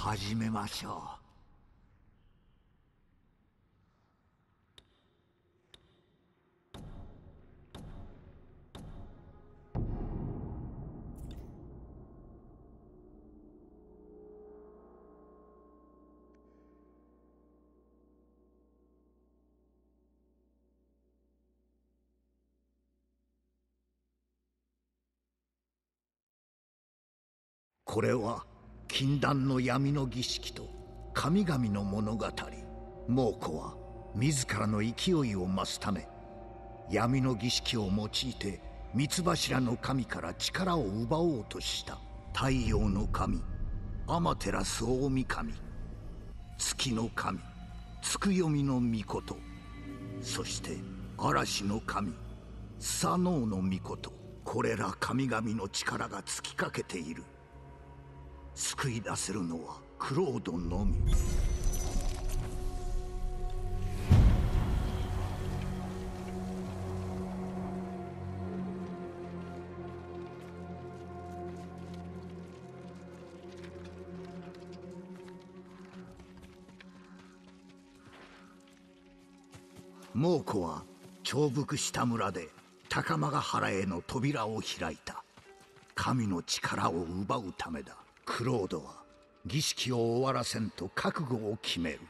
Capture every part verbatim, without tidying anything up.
始めましょう。これは禁断の闇の儀式と神々の物語。猛虎は自らの勢いを増すため闇の儀式を用いて三つ柱の神から力を奪おうとした。太陽の神アマテラス大神、月の神つくよみの御事、そして嵐の神サノオの御事。これら神々の力が尽きかけている。救い出せるのはクロードのみ。猛虎は重複した村で高間ヶ原への扉を開いた。神の力を奪うためだ。クロードは儀式を終わらせんと覚悟を決める。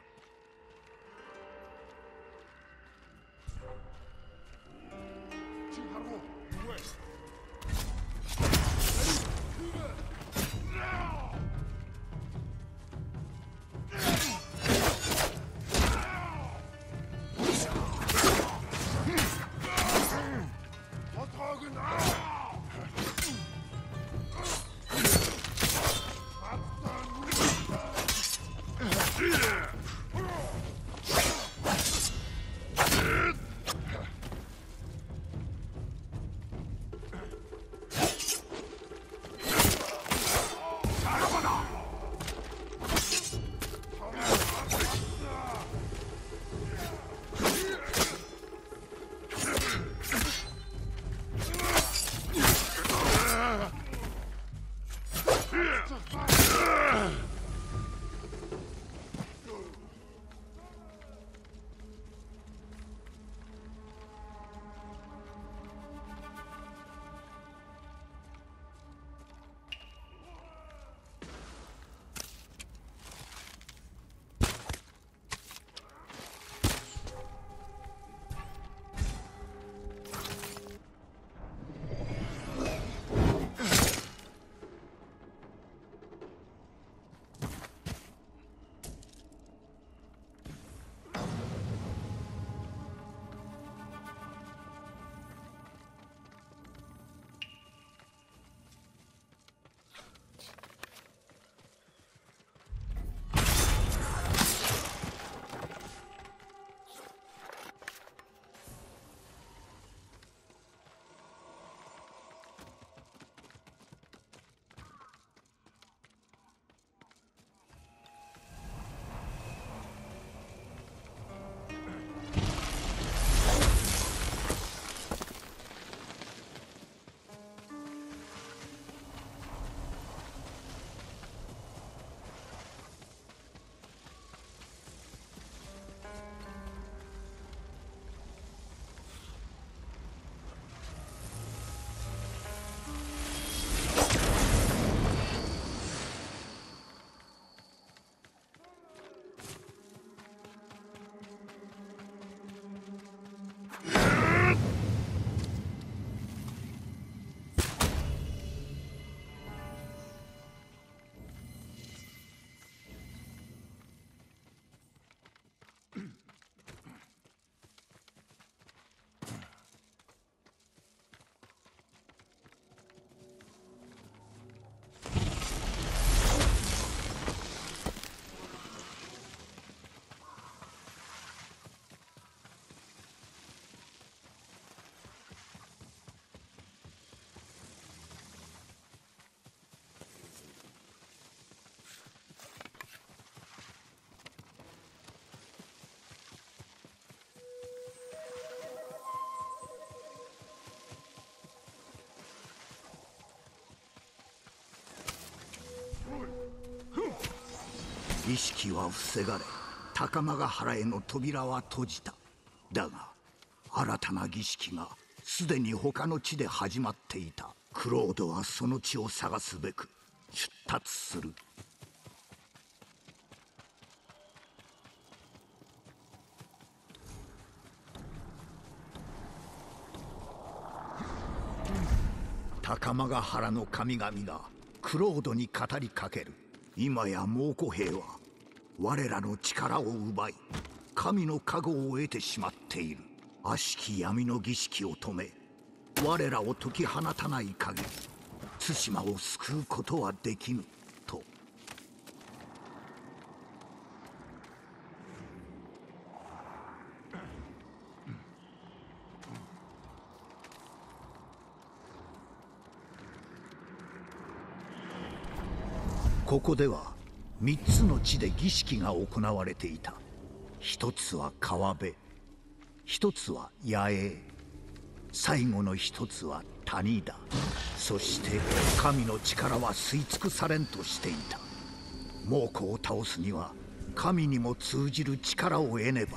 儀式は防がれ、高間ヶ原への扉は閉じた。だが新たな儀式がすでに他の地で始まっていた。クロードはその地を探すべく出立する。高間ヶ原の神々がクロードに語りかける。今や猛虎兵は我らの力を奪い、神の加護を得てしまっている。悪しき闇の儀式を止め、我らを解き放たない限り対馬を救うことはできぬと。ここでは三つの地で儀式が行われていた。一つは川辺、一つは野営、最後の一つは谷だ。そして神の力は吸い尽くされんとしていた。猛虎を倒すには神にも通じる力を得ねば。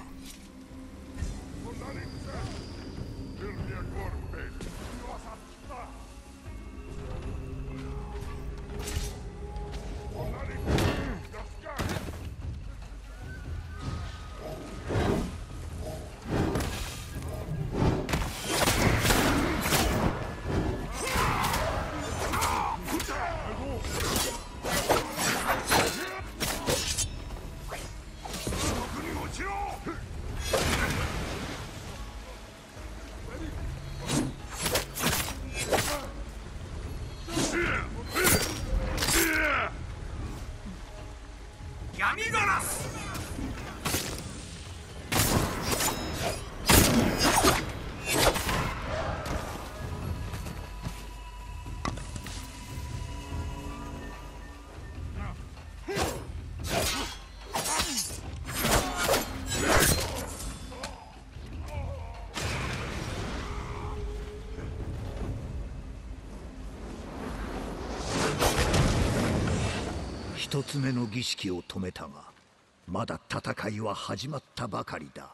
一つ目の儀式を止めたが、まだ戦いは始まったばかりだ。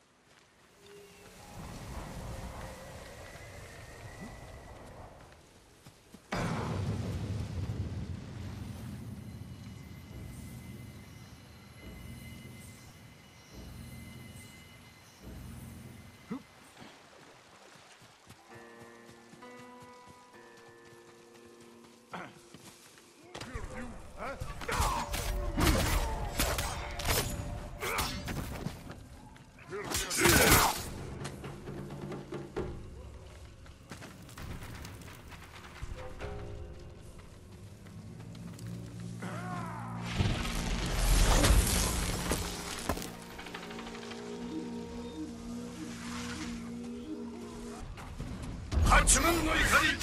八門の怒り。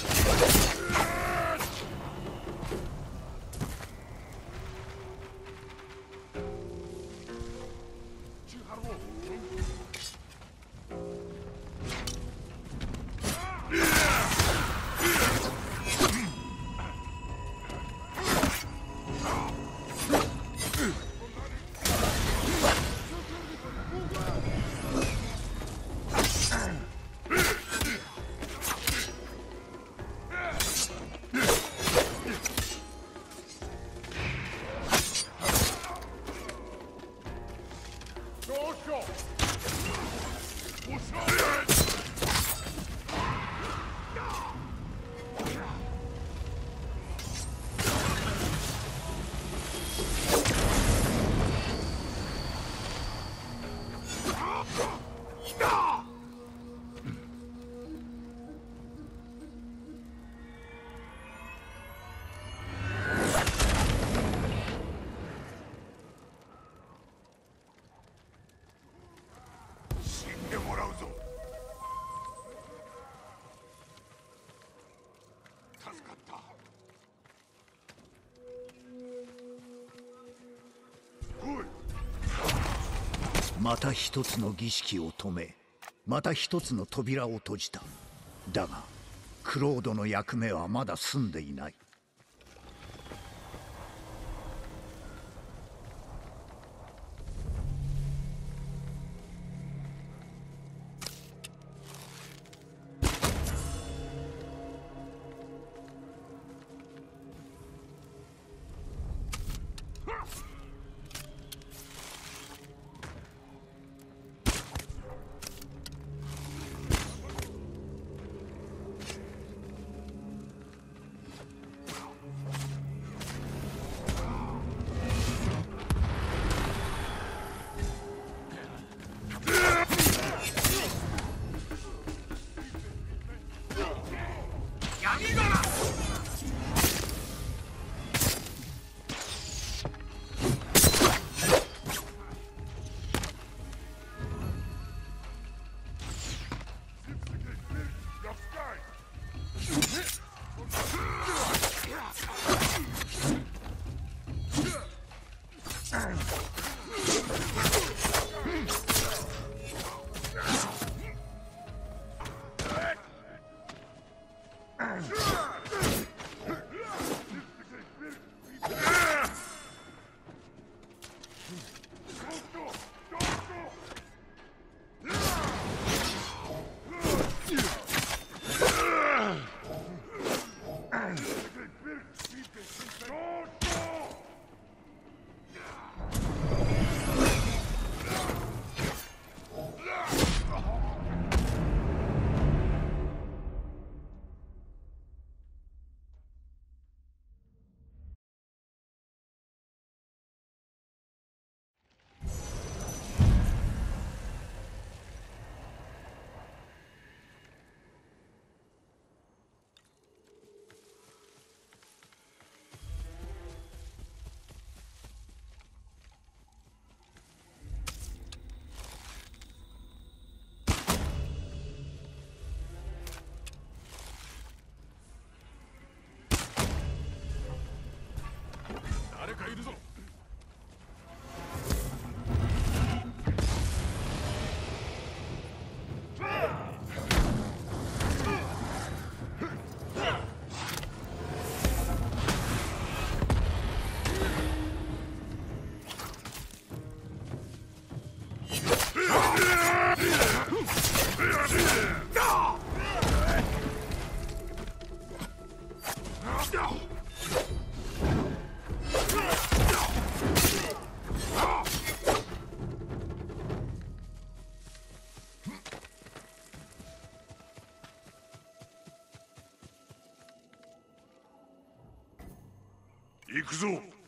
また一つの儀式を止め、また一つの扉を閉じた。だがクロードの役目はまだ済んでいない。 誰かいるぞ。行くぞ。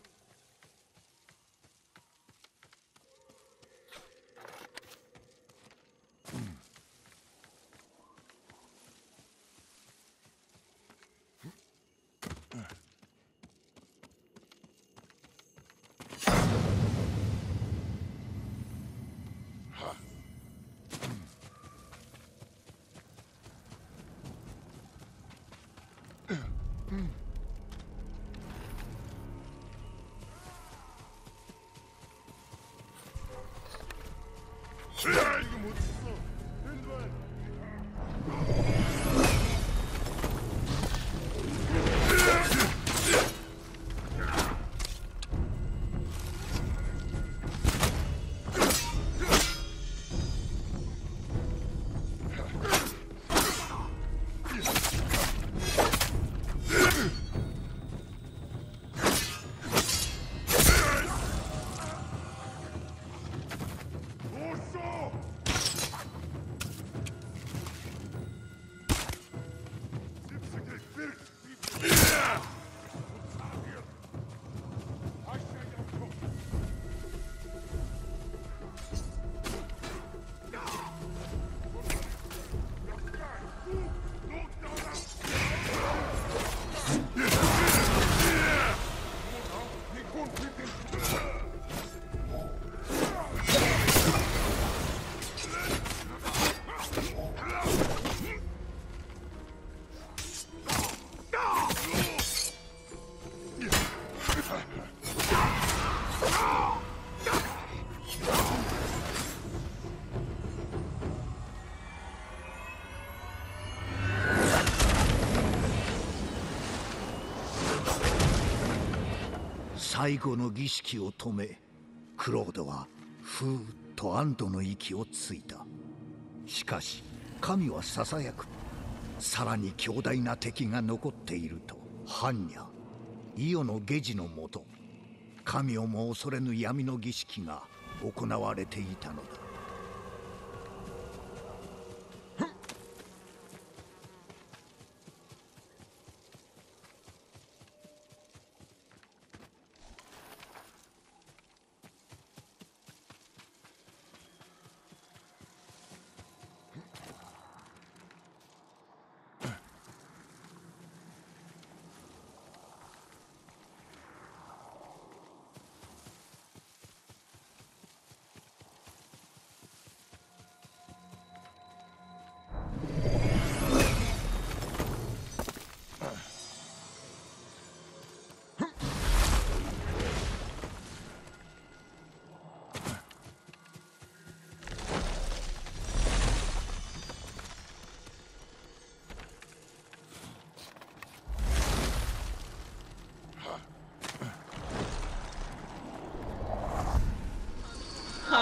最後の儀式を止め、クロードはふーっと安堵の息をついた。しかし神はささやく。さらに強大な敵が残っていると。般若イオの下侍のもと、神をも恐れぬ闇の儀式が行われていたのだ。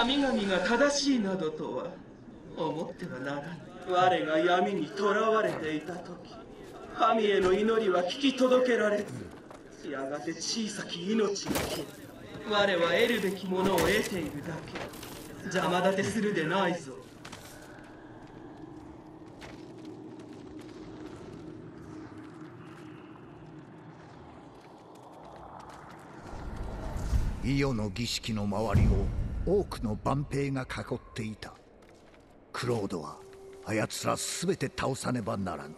神々が正しいなどとは思ってはならぬ。我が闇に囚われていた時、神への祈りは聞き届けられず、やがて小さき命が消え、我は得るべきものを得ているだけ。邪魔立てするでないぞ。 伊予の儀式の周りを多くの万兵が囲っていた。クロードはあやつら全て倒さねばならぬ。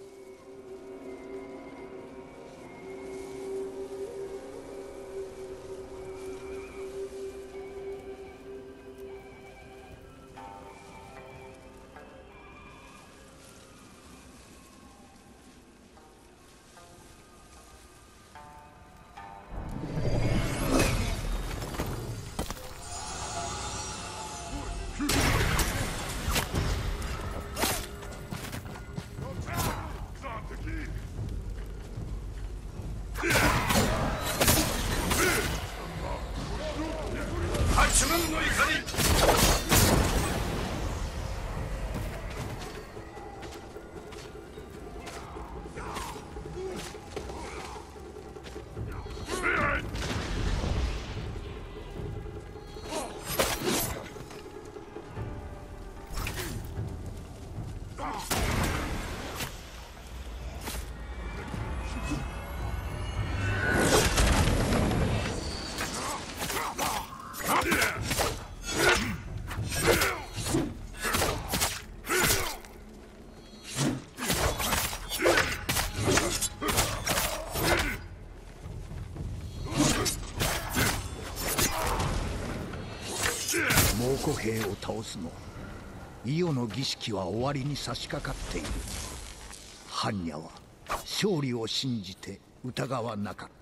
猛虎兵を倒すも伊予の儀式は終わりに差し掛かっている。般若は勝利を信じて疑わなかった。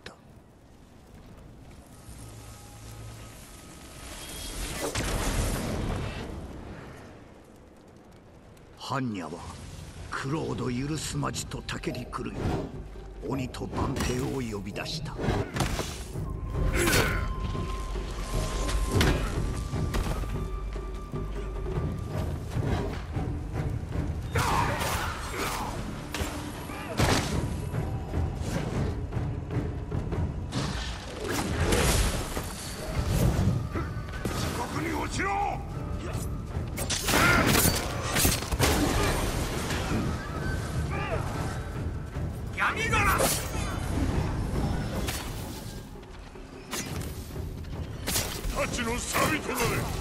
般若はクロード許すまじとたけり狂い、鬼と万兵を呼び出した。 ちのサビとなれ。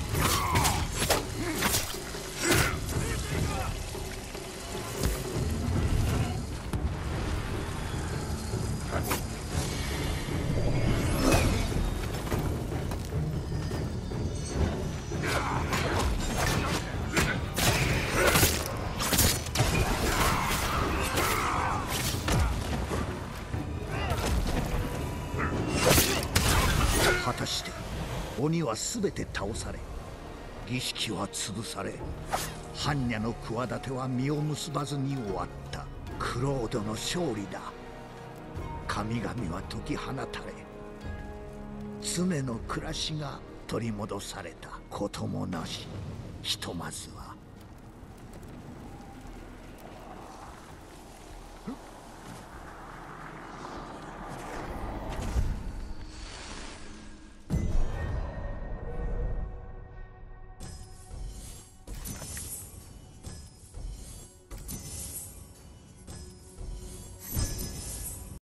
果たして鬼は全て倒され、儀式は潰され、般若の企ては実を結ばずに終わった。クロードの勝利だ。神々は解き放たれ、常の暮らしが取り戻された。こともなし、ひとまずは